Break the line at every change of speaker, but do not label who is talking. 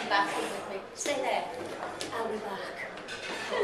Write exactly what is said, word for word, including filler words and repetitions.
back in with me. Stay there. I'll be back.